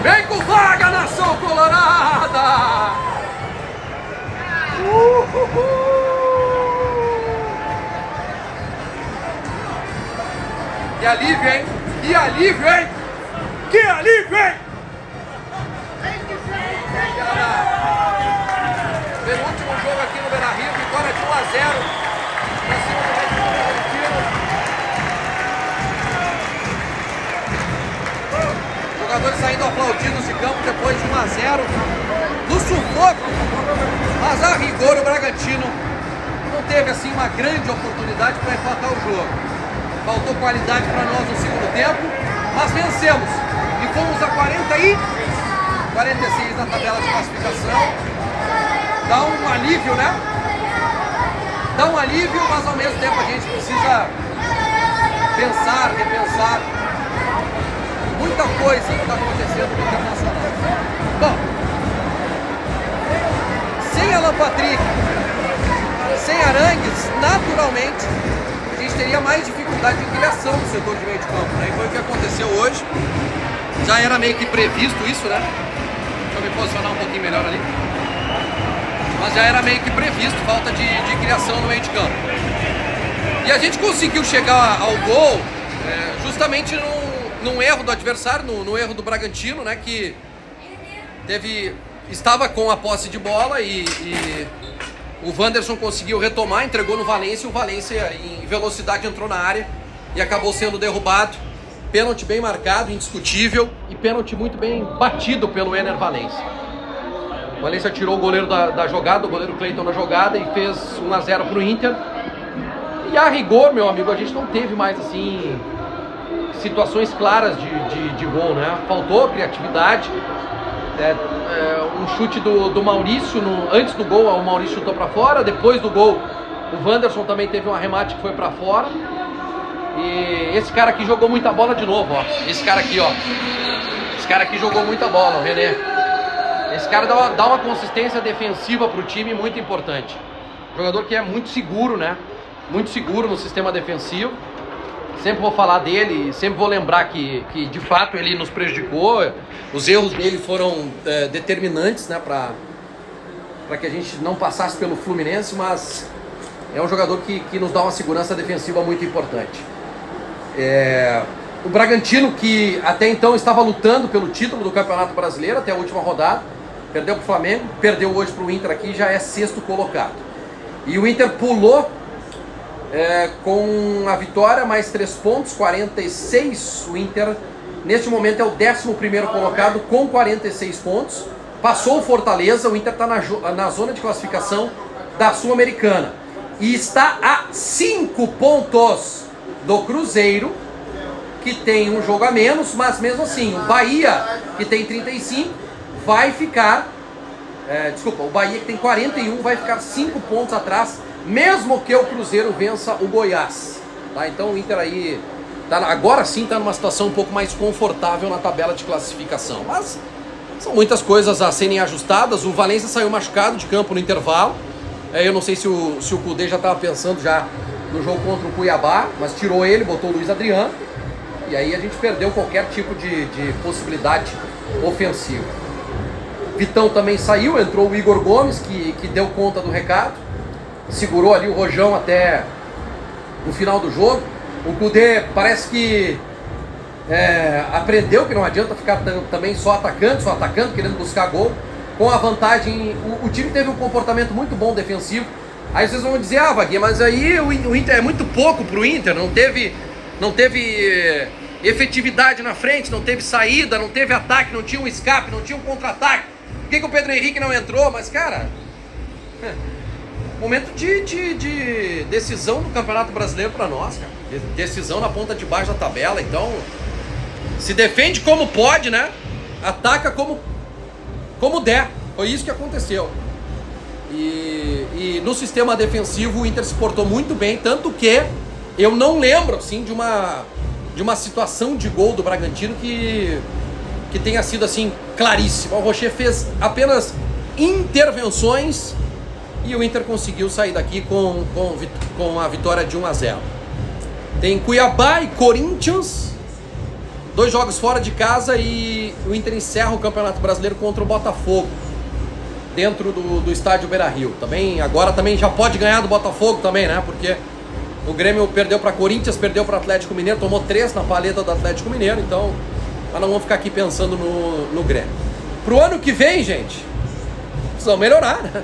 Vem com vaga, nação colorada! Que alívio, hein? Que alívio, hein? Que alívio, hein? Penúltimo jogo aqui no Beira-Rio, vitória de 1 a 0 pra cima do Red Bull Bragantino. Jogadores saindo aplaudidos de campo depois de 1 a 0 no sufoco. Mas a rigor o Bragantino não teve assim uma grande oportunidade para empatar o jogo. Faltou qualidade para nós no segundo tempo, mas vencemos e fomos a 46 na tabela de classificação. Dá um alívio, né? Dá um alívio, mas ao mesmo tempo a gente precisa pensar, repensar muita coisa que está acontecendo no Internacional. Bom, sem Alan Patrick, sem Arangues, naturalmente a gente teria mais dificuldade de criação no setor de meio de campo, né? E foi o que aconteceu hoje. Já era meio que previsto isso, né? Deixa eu me posicionar um pouquinho melhor ali. Mas já era meio que previsto falta de criação no meio de campo. E a gente conseguiu chegar ao gol justamente num erro do adversário, no erro do Bragantino, né? Que estava com a posse de bola e o Wanderson conseguiu retomar, entregou no Valência, e o Valência em velocidade entrou na área e acabou sendo derrubado. Pênalti bem marcado, indiscutível, e pênalti muito bem batido pelo Ener Valencia. O Valencia tirou o goleiro da jogada, o goleiro Cleiton da jogada, e fez 1 a 0 para o Inter. E a rigor, meu amigo, a gente não teve mais assim situações claras de gol, né? Faltou criatividade. Um chute do Maurício antes do gol, o Maurício chutou para fora. Depois do gol, o Wanderson também teve um arremate que foi para fora. E esse cara aqui jogou muita bola de novo, ó. Esse cara aqui, ó. Esse cara aqui jogou muita bola, o René. Esse cara dá uma consistência defensiva pro time muito importante. Jogador que é muito seguro, né? Muito seguro no sistema defensivo. Sempre vou falar dele, sempre vou lembrar que de fato ele nos prejudicou. Os erros dele foram determinantes, né, para que a gente não passasse pelo Fluminense, mas é um jogador que nos dá uma segurança defensiva muito importante. O Bragantino, que até então estava lutando pelo título do Campeonato Brasileiro até a última rodada, perdeu para o Flamengo, perdeu hoje para o Inter aqui, já é 6º colocado. E o Inter pulou com a vitória, mais 3 pontos, 46. O Inter, neste momento, é o 11º colocado com 46 pontos. Passou o Fortaleza, o Inter está na zona de classificação da Sul-Americana. E está a 5 pontos do Cruzeiro, que tem um jogo a menos, mas mesmo assim, o Bahia, que tem 35, vai ficar... o Bahia, que tem 41, vai ficar 5 pontos atrás, mesmo que o Cruzeiro vença o Goiás. Tá? Então o Inter aí, agora sim está numa situação um pouco mais confortável na tabela de classificação. Mas são muitas coisas a serem ajustadas. O Valencia saiu machucado de campo no intervalo. Eu não sei se o Kudê já estava pensando já no jogo contra o Cuiabá, mas tirou ele, botou o Luiz Adriano. E aí a gente perdeu qualquer tipo de possibilidade ofensiva. Vitão também saiu, entrou o Igor Gomes, que deu conta do recado. Segurou ali o Rojão até o final do jogo. O Kudê parece que aprendeu que não adianta ficar também só atacando, querendo buscar gol. Com a vantagem, o time teve um comportamento muito bom defensivo. Aí vocês vão dizer, Vaguinha, mas aí o Inter é muito pouco pro Inter, não teve efetividade na frente, não teve saída, não teve ataque, não tinha um escape, não tinha um contra-ataque. Por que o Pedro Henrique não entrou? Mas, cara, momento de decisão do Campeonato Brasileiro para nós, cara. Decisão na ponta de baixo da tabela. Então, se defende como pode, né? Ataca como der. Foi isso que aconteceu. E no sistema defensivo o Inter se portou muito bem, tanto que eu não lembro assim de uma situação de gol do Bragantino que tenha sido assim claríssima. O Rocher fez apenas intervenções e o Inter conseguiu sair daqui com a vitória de 1 a 0. Tem Cuiabá e Corinthians 2 jogos fora de casa e o Inter encerra o Campeonato Brasileiro contra o Botafogo, dentro do estádio Beira-Rio. Agora também já pode ganhar do Botafogo também, né? Porque o Grêmio perdeu para Corinthians, perdeu para Atlético Mineiro, tomou 3 na paleta do Atlético Mineiro, então nós não vamos ficar aqui pensando no Grêmio. Pro ano que vem, gente, precisamos melhorar, né?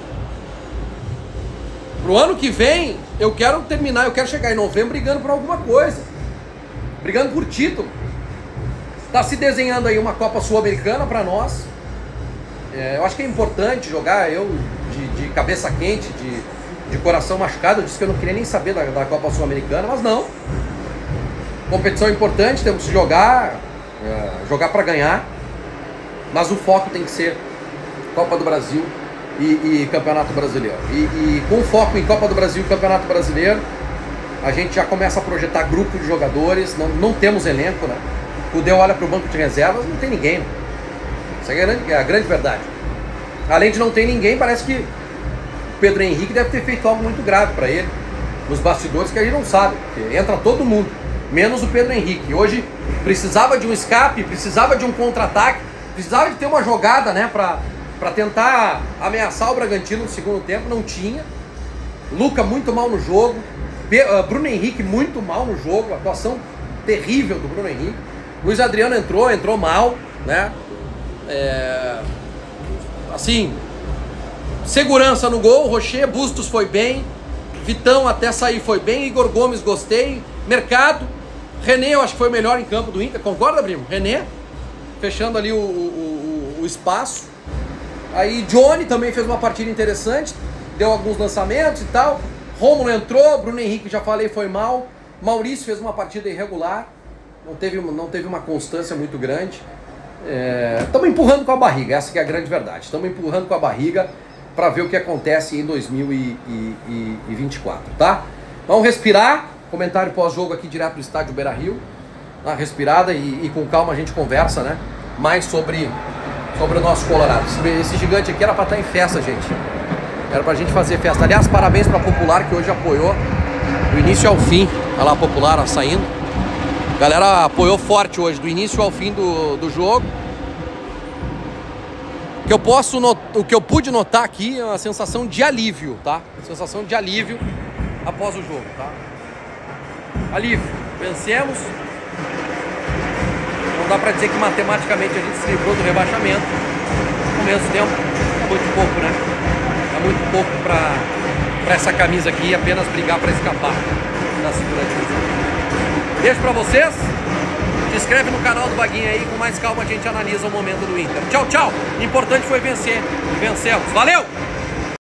Pro ano que vem, eu quero chegar em novembro brigando por alguma coisa. Brigando por título. Tá se desenhando aí uma Copa Sul-Americana para nós. Eu acho que é importante jogar, eu de cabeça quente, de coração machucado, eu disse que eu não queria nem saber da Copa Sul-Americana, mas não. Competição importante, temos que jogar para ganhar, mas o foco tem que ser Copa do Brasil e Campeonato Brasileiro. E com foco em Copa do Brasil e Campeonato Brasileiro, a gente já começa a projetar grupo de jogadores, não temos elenco, né? O Deu olha para o banco de reservas, não tem ninguém, né? Isso é a grande verdade. Além de não ter ninguém, parece que o Pedro Henrique deve ter feito algo muito grave para ele, nos bastidores, que a gente não sabe, porque entra todo mundo, menos o Pedro Henrique. Hoje precisava de um escape, precisava de um contra-ataque, precisava de ter uma jogada, né, para tentar ameaçar o Bragantino no segundo tempo, não tinha. Luca muito mal no jogo, Bruno Henrique muito mal no jogo, atuação terrível do Bruno Henrique. Luiz Adriano entrou mal, né? Assim, segurança no gol, Rocher, Bustos foi bem, Vitão até sair foi bem, Igor Gomes gostei, Mercado, René eu acho que foi o melhor em campo do Inter, concorda, primo? René, fechando ali o espaço. Aí Johnny também fez uma partida interessante, deu alguns lançamentos e tal. Rômulo entrou, Bruno Henrique já falei foi mal, Maurício fez uma partida irregular, não teve uma constância muito grande. Estamos empurrando com a barriga, essa que é a grande verdade. Estamos empurrando com a barriga para ver o que acontece em 2024, tá? Vamos respirar. Comentário pós-jogo aqui direto do estádio Beira-Rio. Uma respirada e com calma a gente conversa, né? Mais sobre o nosso Colorado. Esse gigante aqui era para estar em festa, gente. Era pra gente fazer festa. Aliás, parabéns pra Popular, que hoje apoiou do início ao fim. Olha lá a Popular saindo. A galera apoiou forte hoje, do início ao fim do jogo. O que eu pude notar aqui é uma sensação de alívio, tá? Sensação de alívio após o jogo, tá? Alívio. Vencemos. Não dá pra dizer que matematicamente a gente se livrou do rebaixamento. Ao mesmo tempo, é muito pouco, né? É muito pouco pra essa camisa aqui apenas brigar pra escapar da segunda divisão. Beijo pra vocês. Se inscreve no canal do Vaguinho aí, com mais calma a gente analisa o momento do Inter. Tchau, tchau. Importante foi vencer. E vencemos. Valeu!